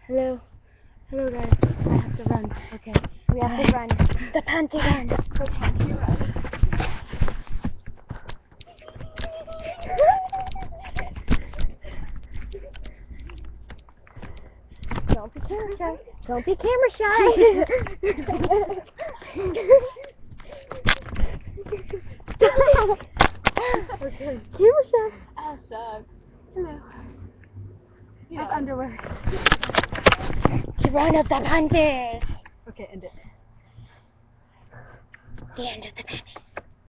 Hello. Hello guys. I have to run. Okay. We have to run. The panty run. The panty run. Don't be camera shy. Don't be camera shy. Okay. Camera shy. Oh, shucks. Hello. Yeah. Have underwear. Run of the punches. Okay, end it. The end of the panties.